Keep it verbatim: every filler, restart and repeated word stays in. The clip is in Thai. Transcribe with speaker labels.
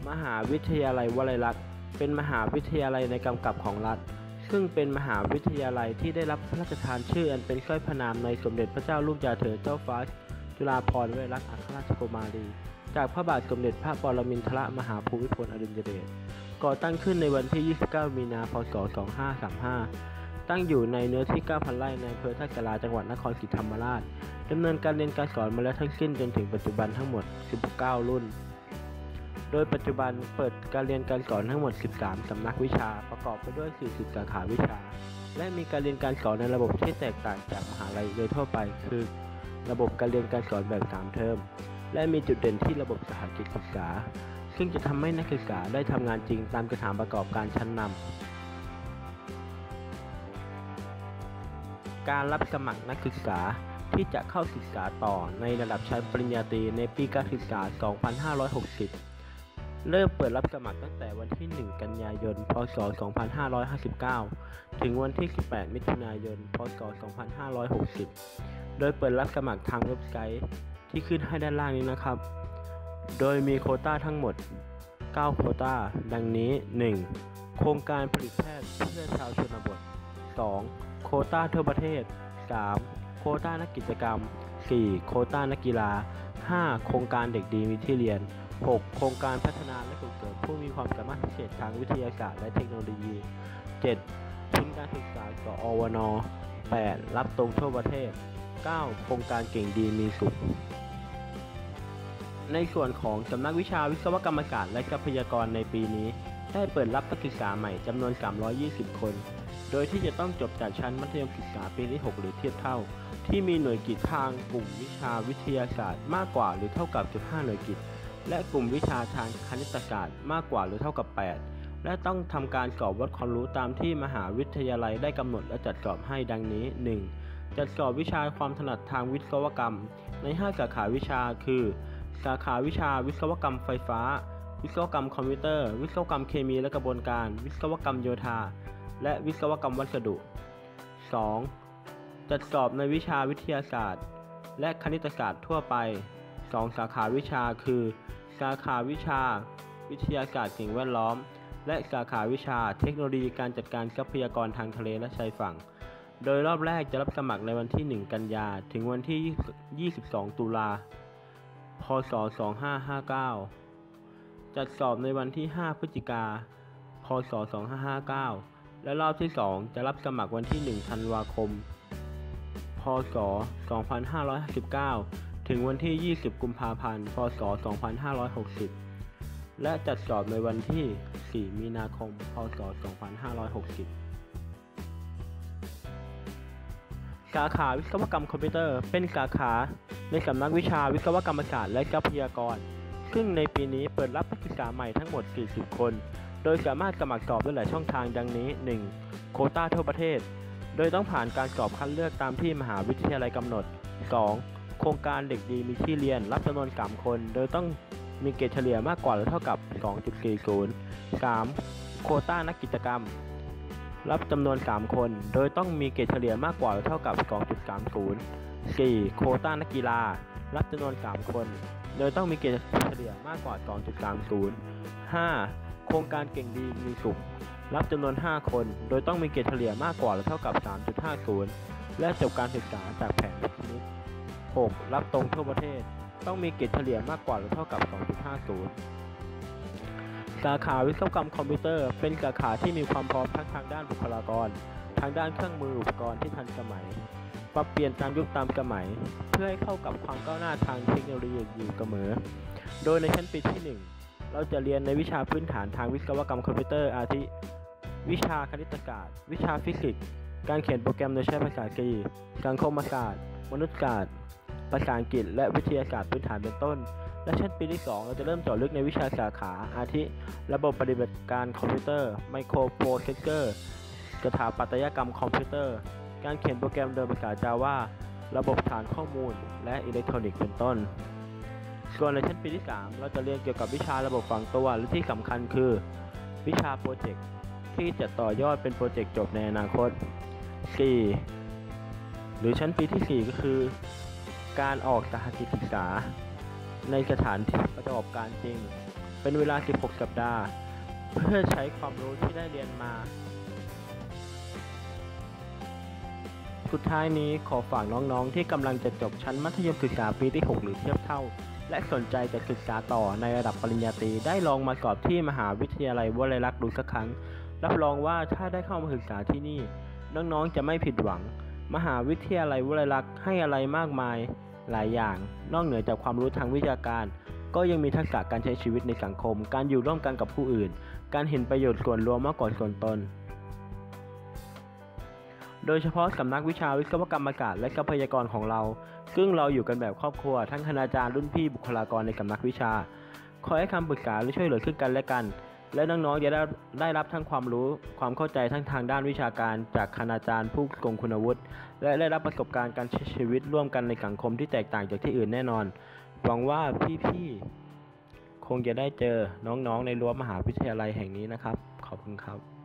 Speaker 1: มหาวิทยาลัยวลัยลักษณ์เป็นมหาวิทยาลัยในกำกับของรัฐซึ่งเป็นมหาวิทยาลัยที่ได้รับพระราชทานชื่ออันเป็นสร้อยพระนามในสมเด็จพระเจ้าลูกยาเธอเจ้าฟ้าจุฬาภรณ์วลัยลักษณ์อัครราชกุมารีจากพระบาทสมเด็จพระปรมินทรมหาภูมิพลอดุลยเดชก่อตั้งขึ้นในวันที่ ยี่สิบเก้า มีนา พ.ศ. สองพันห้าร้อยสามสิบห้า ตั้งอยู่ในเนื้อที่ เก้าพัน ไร่ในอำเภอท่ากะลาจังหวัดนครศรีธรรมราชดำเนินการเรียนการสอนมาแล้วทั้งสิ้นจนถึงปัจจุบันทั้งหมด สิบเก้า รุ่นโดยปัจจุบันเปิดการเรียนการสอนทั้งหมด สิบสาม สำนักวิชาประกอบไปด้วย สี่สิบ สาขาวิชาและมีการเรียนการสอนในระบบที่แตกต่างจากมหาลัยโดยทั่วไปคือระบบการเรียนการสอนแบบสามเทอมและมีจุดเด่นที่ระบบสหกิจศึกษาซึ่งจะทำให้นักศึกษาได้ทำงานจริงตามสถานประกอบการชั้นนำการรับสมัครนักศึกษาที่จะเข้าศึกษาต่อในระดับชั้นปริญญาตรีในปีการศึกษา สองพันห้าร้อยหกสิบ เริ่มเปิดรับสมัครตั้งแต่วันที่ หนึ่ง กันยายน พ.ศ. สองพันห้าร้อยห้าสิบเก้า ถึงวันที่ สิบแปด มิถุนายน พ.ศ. สองพันห้าร้อยหกสิบ โดยเปิดรับสมัครทางเว็บไซต์ที่ขึ้นให้ด้านล่างนี้นะครับโดยมีโควต้าทั้งหมด เก้า โควต้า ดังนี้ หนึ่ง โครงการผลิตแพทย์เพื่อชาวชนบท สอง โควต้าทั่วประเทศ สาม โควต้านักกิจกรรม สี่ โควต้านักกีฬา ห้า โครงการเด็กดีมีที่เรียน หก โครงการพัฒนาและส่งเสริมผู้มีความสามารถพิเศษทางวิทยาศาสตร์และเทคโนโลยี เจ็ด ทุนการศึกษากอวน แปด รับตรงทั่วประเทศ เก้า โครงการเก่งดีมีสุขในส่วนของสำนักวิชาวิศวกรรมศาสตร์และทรัพยากรในปีนี้ได้เปิดรับนักศึกษาใหม่จำนวน สามร้อยยี่สิบ คนโดยที่จะต้องจบจากชั้นมัธยมศึกษาปีที่ หก หรือเทียบเท่าที่มีหน่วยกิตทางกลุ่มวิชาวิทยาศาสตร์มากกว่าหรือเท่ากับ สิบห้า หน่วยกิตและกลุ่มวิชาทางคณิตศาสตร์มากกว่าหรือเท่ากับ แปด และต้องทำการสอบวัดความรู้ตามที่มหาวิทยาลัยได้กำหนดและจัดสอบให้ดังนี้ หนึ่ง จัดสอบวิชาความถนัดทางวิศวกรรมใน ห้า สาขาวิชาคือสาขาวิชาวิศวกรรมไฟฟ้าวิศวกรรมคอมพิวเตอร์วิศวกรรมเคมีและกระบวนการวิศวกรรมโยธาและวิศวกรรมวัสดุ สอง จัดสอบในวิชาวิทยาศาสตร์และคณิตศาสตร์ทั่วไป สอง สาขาวิชาคือสาขาวิชาวิทยาศาสตร์สิ่งแวดล้อมและสาขาวิชาเทคโนโลยีการจัดการทรัพยากรทางทะเลและชายฝั่งโดยรอบแรกจะรับสมัครในวันที่ หนึ่ง กันยาถึงวันที่ ยี่สิบสอง ตุลาพ.ศ. สองพันห้าร้อยห้าสิบเก้า จัดสอบในวันที่ ห้า พฤศจิกายน พ.ศ. สองพันห้าร้อยห้าสิบเก้า และรอบที่ สอง จะรับสมัครวันที่ หนึ่ง ธันวาคม พ.ศ. สองพันห้าร้อยห้าสิบเก้า ถึงวันที่ ยี่สิบ กุมภาพันธ์ พ.ศ. สองพันห้าร้อยหกสิบ และจัดสอบในวันที่ สี่ มีนาคม พ.ศ. สองพันห้าร้อยหกสิบสาขาวิศวกรรมคอมพิวเตอร์เป็นสาขาในสำนักวิชาวิศวกรรมศาสตร์และทรัพยากรซึ่งในปีนี้เปิดรับนักศึกษาใหม่ทั้งหมด สี่สิบ คนโดยสามารถสมัครสอบได้หลายช่องทางดังนี้ หนึ่ง โควต้าทั่วประเทศโดยต้องผ่านการสอบคัดเลือกตามที่มหาวิทยาลัยกำหนด สอง โครงการเด็กดีมีที่เรียนรับจำนวน สาม คนโดยต้องมีเกรดเฉลี่ยมากกว่าหรือเท่ากับ สองจุดสี่ศูนย์ สาม โควต้านักกิจกรรมรับจำนวน สาม คนโดยต้องมีเกรดเฉลี่ยมากกว่าหรือเท่ากับ สองจุดสามศูนย์ สี่ โควต้านักกีฬารับจำนวน สาม คนโดยต้องมีเกรดเฉลี่ยมากกว่า สองจุดสามศูนย์ ห้า โครงการเก่งดีมีสุขรับจำนวน ห้า คนโดยต้องมีเกรดเฉลี่ยมากกว่าหรือเท่ากับ สามจุดห้าศูนย์ และจบการศึกษาจากแผนวิทย์คณิต หก รับตรงทั่วประเทศต้องมีเกรดเฉลี่ยมากกว่าหรือเท่ากับ สองจุดห้าศูนย์สาขาวิศวกรรมคอมพิวเตอร์เป็นสาขาที่มีความพร้อมทั้งทางด้านบุคลากรทางด้านเครื่องมืออุปกรณ์ที่ทันสมัยปรับเปลี่ยนตามยุคตามสมัยเพื่อให้เข้ากับความก้าวหน้าทางเทคโนโลยีอยู่เสมอโดยในชั้นปีที่ หนึ่ง เราจะเรียนในวิชาพื้นฐานทางวิศวกรรมคอมพิวเตอร์อาทิวิชาคณิตศาสตร์วิชาฟิสิกส์การเขียนโปรแกรมโดยใช้ภาษา C สังคมศาสตร์มนุษยศาสตร์ภาษาอังกฤษและวิทยาศาสตร์พื้นฐานเป็นต้นและชั้นปีที่ สอง เราจะเริ่มเจาะลึกในวิชาสาขาอาทิระบบปฏิบัติการคอมพิวเตอร์ไมโครโปรเซสเซอร์สถาปัตยกรรมคอมพิวเตอร์การเขียนโปรแกรมโดยภาษา Java ระบบฐานข้อมูลและอิเล็กทรอนิกส์เป็นต้นส่วนในชั้นปีที่ สาม เราจะเรียนเกี่ยวกับวิชาระบบฝังตัวและที่สำคัญคือวิชาโปรเจกต์ที่จะต่อยอดเป็นโปรเจกต์จบในอนาคต สี่ หรือชั้นปีที่ สี่ ก็คือการออกสหกิจศึกษาในสถานที่ประกอบการจริงเป็นเวลา สิบหก สัปดาห์ เพื่อใช้ความรู้ที่ได้เรียนมา สุดท้ายนี้ขอฝากน้องๆที่กำลังจะจบชั้นมัธยมศึกษาปีที่ หก หรือเทียบเท่า และสนใจจะศึกษาต่อในระดับปริญญาตรีได้ลองมาสอบที่มหาวิทยาลัยวลัยลักษณ์ดูสักครั้งรับรองว่าถ้าได้เข้ามาศึกษาที่นี่น้องๆจะไม่ผิดหวังมหาวิทยาลัยวลัยลักษณ์ให้อะไรมากมายหลายอย่างนอกเหนือจากความรู้ทางวิชาการก็ยังมีทักษะการใช้ชีวิตในสังคมการอยู่ร่วมกันกับผู้อื่นการเห็นประโยชน์ส่วนรวมมากกว่าส่วนตนโดยเฉพาะสำนักวิชาวิศวกรรมศาสตร์และทรัพยากรของเราซึ่งเราอยู่กันแบบครอบครัวทั้งคณาจารย์รุ่นพี่บุคลากรในสำนักวิชาคอยให้คำปรึกษาและช่วยเหลือซึ่งกันและกันและน้องๆจะได้ได้รับทั้งความรู้ความเข้าใจทั้งทางด้านวิชาการจากคณาจารย์ผู้ทรงคุณวุฒิและได้รับประสบการณ์การใช้ชีวิตร่วมกันในสังคมที่แตกต่างจากที่อื่นแน่นอนหวังว่าพี่ๆคงจะได้เจอน้องๆในรั้วมหาวิทยาลัยแห่งนี้นะครับขอบคุณครับ